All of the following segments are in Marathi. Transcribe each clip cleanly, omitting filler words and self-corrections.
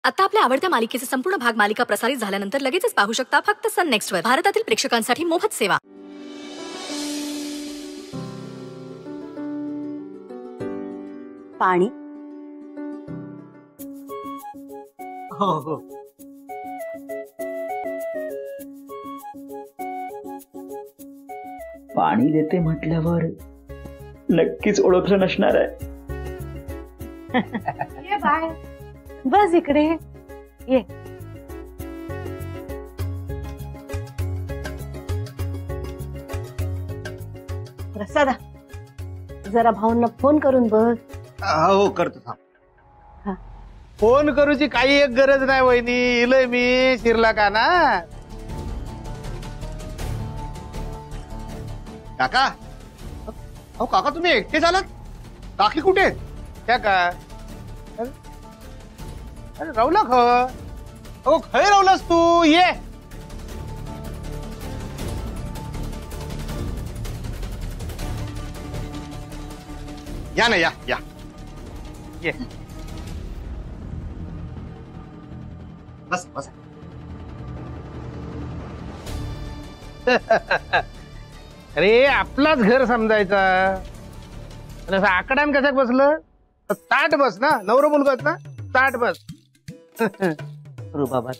आता आपल्या आवडत्या मालिकेचे संपूर्ण भाग मालिका प्रसारित झाल्यानंतर लगेचच पाहू शकता फक्त सन नेक्स्ट वर. भारतातील प्रेक्षकांसाठी मोफत सेवा. पाणी. हो हो. पाणी देते म्हटल्यावर नक्कीच ओळखलं नसणार आहे. ये बाय, बस इकडे ये. प्रसादा, जरा भाऊंना फोन करून बघ. हो करतो थांब. हा. फोन करूची काही एक गरज नाही वहिनी, इलय मी शिरला का ना. काका, अहो काका तुम्ही एकटे झालात? काकी कुठे आहेत? त्या का अरे राहुला ख अहो खय राहुलास तू, ये. या ना, या या ये. बस बस. अरे आपलाच घर समजायचा. आकड्यान कशाक बसलं? ताट बस ना, नवरा मुलगाच ना, ताट बस. बाबा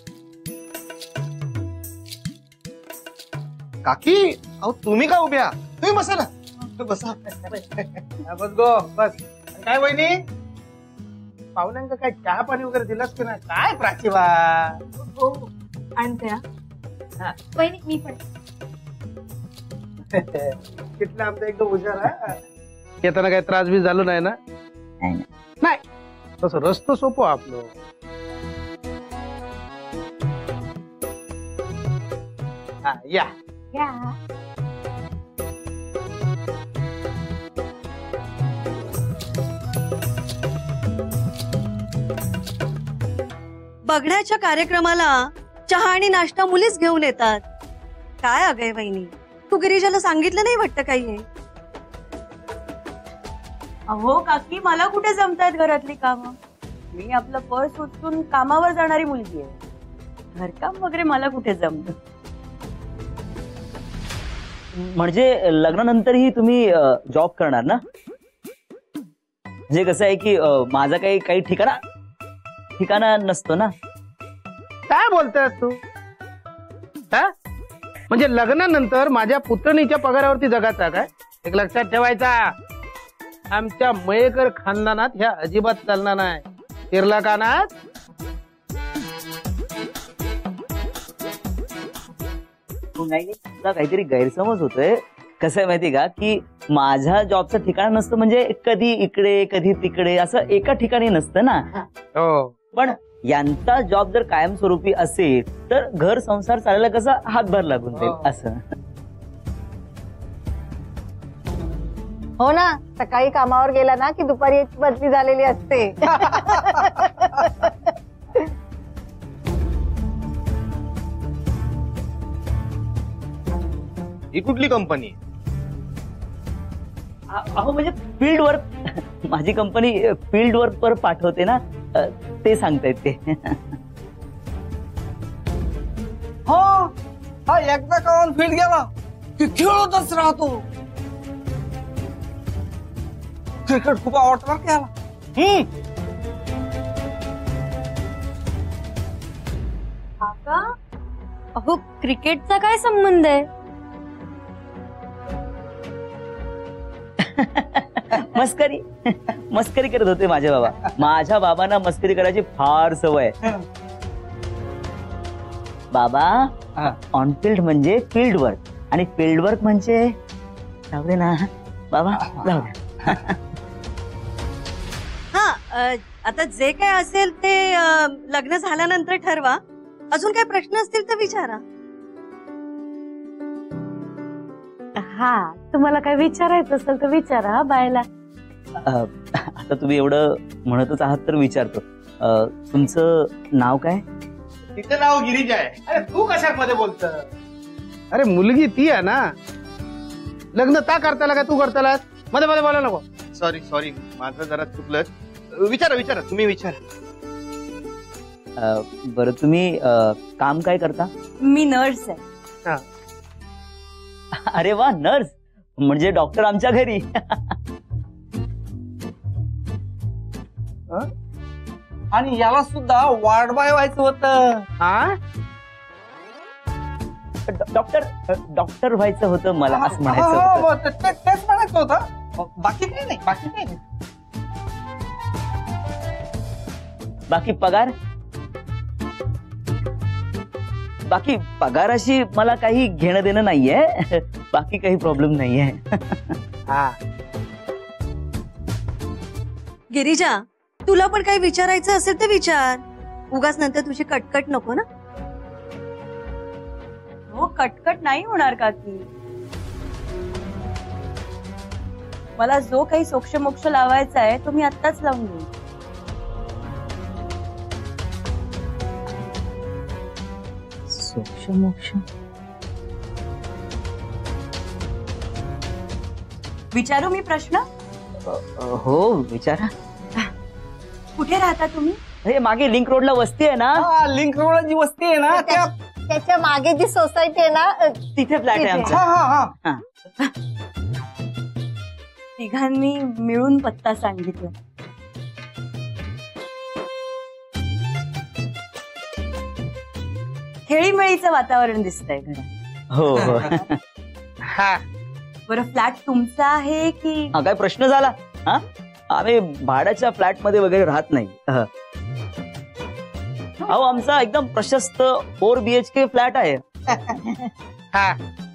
काकी, अहो तुम्ही का उभ्या? तुम्ही बसा ना, बसा. बस गो बस. काय वहिनी, पाहुण्यांका काय चहा पाणी वगैरे दिलास की नाही? काय प्राचीवा? हो आणत्या. वहिनी मी पण. कितला आमचा एकदम हुशार आहे. येताना काही त्रास बी झालो नाही ना? नाही तसं रस्त सोपं आपलं. हा या. बघण्याच्या कार्यक्रमाला चहा आणि नाश्ता मुलीच घेऊन येतात. काय अगं वहिनी, तू गिरिजाला सांगितलं नाही वाटतं काही हे? अहो काकी, मला कुठे जमतायत घरातली कामं. मी आपलं पर्स उचलून कामावर जाणारी मुलगी आहे. घरकाम वगैरे मला कुठे जमत. म्हणजे लग्नानंतरही तुम्ही जॉब करणार ना? म्हणजे कसं आहे की माझा काही ठिकाणा नसतो ना. काय बोलतेस तू? म्हणजे लग्नानंतर माझ्या पुतणीच्या पगारावरती जगाचा काय? एक लक्षात ठेवायचा, आमच्या मयेकर खानदानात ह्या अजिबात चालणार नाही. शिरला कानात. नाही, तुला काहीतरी गैरसमज होतोय. कसं आहे माहिती का की माझ्या जॉबचं ठिकाण नसतं, म्हणजे कधी इकडे कधी तिकडे असं एका ठिकाणी नसतं ना. हो. पण यांचा जॉब जर कायमस्वरूपी असेल तर घर संसार चालायला कसा हातभार लागून जाईल असं. हो ना, सकाळी कामावर गेला ना की दुपारी एक बदली झालेली असते. ही कुठली कंपनी? अहो म्हणजे फील्ड वर्क. माझी कंपनी फील्ड वर्क वर पाठवते ना, ते सांगतायत ते. हो, हा एकदा काऊन फील्ड गेला की खेळतच राहतो. क्रिकेट खूप आवडतं बरं त्याला. काका, अहो क्रिकेटचा काय संबंध आहे? मस्करी करत होते माझे बाबा. माझ्या बाबांना मस्करी करायची फार सवय. बाबा, ऑन फील्ड म्हणजे फील्ड वर्क आणि फील्ड वर्क म्हणजे जाऊ दे ना बाबा, जाऊ दे. हा, आता जे काय असेल ते लग्न झाल्यानंतर ठरवा. अजून काय प्रश्न असतील तर विचारा. हा, तुम्हाला काय विचारायचं असेल तर विचारा बायला. आता तुम्ही एवढं म्हणतच आहात तर विचारतो. तुमचं नाव काय? तिचं नाव गिरिजा आहे. अरे तू कशामध्ये बोलत? अरे मुलगी ती आहे ना. लग्न ता करताला काय तू करताला? मध्ये मध्ये बोला नको. सॉरी माझं जरा चुकलं. विचारा तुम्ही विचारा. बरं तुम्ही काम काय करता? मी नर्स आहे. अरे वा, नर्स म्हणजे डॉक्टर आमच्या घरी. आणि याला सुद्धा वार्ड बॉय व्हायचं होतं. हा डॉक्टर व्हायचं होतं मला, असं म्हणायचं होतं. तेच म्हणायचं होतं. बाकी काही नाही, बाकी काही नाही. बाकी पगार? बाकी पगाराशी मला काही घेणं देणं नाहीये. बाकी काही प्रॉब्लेम नाहीये. हा गिरिजा, तुला पण काही विचारायचं असेल तर विचार. उगाच नंतर तुझी कटकट नको ना. हो, कटकट नाही होणार काकी. मला जो काही सोक्ष मोक्ष लावायचा आहे तो मी आत्ताच लावून घेईन. सोक्ष मोक्ष? विचारू मी प्रश्न? हो विचारा. कुठे राहता तुम्ही? हे मागे लिंक रोडला वस्ती आहे ना, लिंक रोड जी वस्ती आहे ना त्या त्याच्या मागे जी सोसायटी आहे ना तिथे फ्लॅट आहे आमचा. हा. तिघांनी मिळून पत्ता सांगितला. खेळीमेळीचं वातावरण दिसतंय घरात. हो हो. हा बरं, फ्लॅट तुमचा आहे की? हा काय प्रश्न झाला? हा, आम्ही भाड्याच्या फ्लॅट मध्ये वगैरे राहत नाही. अहो, आमचा एकदम प्रशस्त 4 BHK फ्लॅट आहे. हा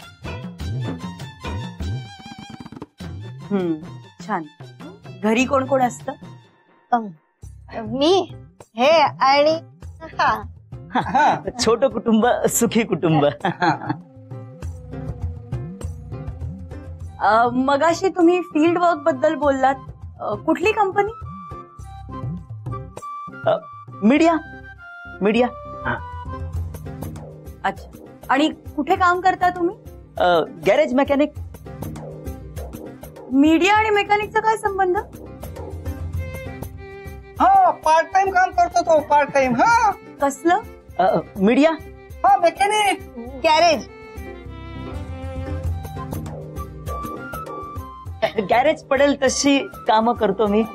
छान. घरी कोण कोण असतं? मी हे आणि हा छोट कुटुंब सुखी कुटुंब. मगाशी तुम्ही फील्ड वर्क बद्दल बोललात. कुठली कंपनी? मीडिया. अच्छा. आणि कुठे काम करता तुम्ही? Garage mechanic. मीडिया आणि मेकॅनिकचा काय संबंध? हा, पार्ट टाइम काम करतो तो. Part time. हा कसलं? मीडिया. हा, मेकॅनिक. गॅरेज. गॅरेज पडेल तशी कामं करतो मी.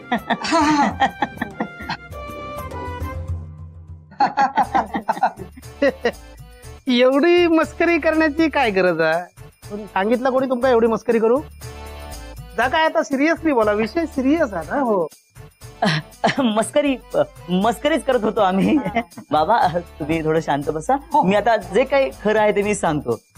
एवढी मस्करी करण्याची काय गरज आहे? सांगितलं कोणी तुमका एवढी मस्करी करू? जा काय आता सिरियसली बोला, विषय सिरियस आहे ना. हो मस्करीच करत होतो आम्ही. बाबा तुम्ही थोडं शांत बसा. मी आता जे काही खरं आहे ते मी सांगतो.